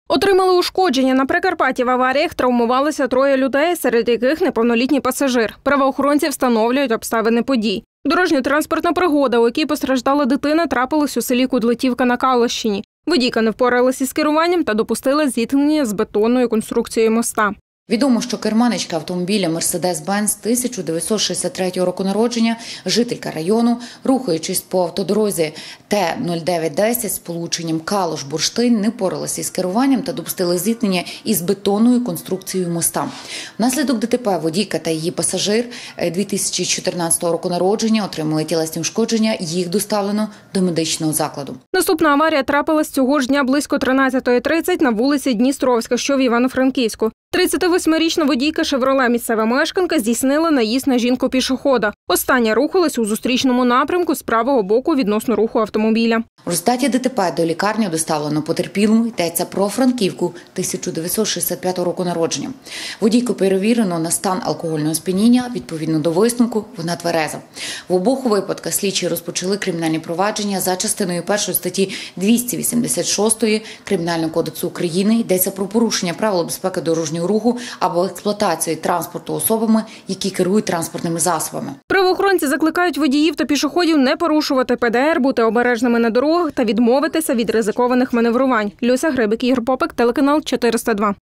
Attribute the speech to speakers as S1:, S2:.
S1: Отримали ушкодження. На Прикарпатті в аваріях травмувалися 3 людей, серед яких неповнолітній пасажир. Правоохоронці встановлюють обставини подій. Дорожньо-транспортна пригода, у якій постраждала дитина, трапилась у селі Кудлетівка на Калущині. Водійка не впоралась із керуванням та допустила зіткнення з бетонною конструкцією моста.
S2: Відомо, що керманичка автомобіля «Мерседес-Бенц» 1963 року народження, жителька району, рухаючись по автодорозі Т-0910 з полученням Калуш-Бурштин, не впоралася із керуванням та допустила зіткнення із бетонною конструкцією моста. Внаслідок ДТП водійка та її пасажир 2014 року народження отримали тілесні ушкодження, їх доставлено до медичного закладу.
S1: Наступна аварія трапилась цього ж дня близько 13:30 на вулиці Дністровська, що в Івано-Франківську. 38-річна водійка «Шевроле», місцева мешканка, здійснила наїзд на жінку-пішохода. Остання рухалась у зустрічному напрямку з правого боку відносно руху автомобіля.
S2: В результаті ДТП до лікарні доставлено потерпілу, йдеться про Франківку 1965 року народження. Водійку перевірено на стан алкогольного сп'яніння, відповідно до висновку вона твереза. В обох випадках слідчі розпочали кримінальні провадження за частиною 1 статті 286 Кримінального кодексу України, йдеться про порушення правил безпеки дорожнього руху або експлуатацію транспорту особами, які керують транспортними засобами.
S1: Правоохоронці закликають водіїв та пішоходів не порушувати ПДР, бути обережними на дорогах та відмовитися від ризикованих маневрувань. Люся Грибик, Ігор Попик, телеканал 402.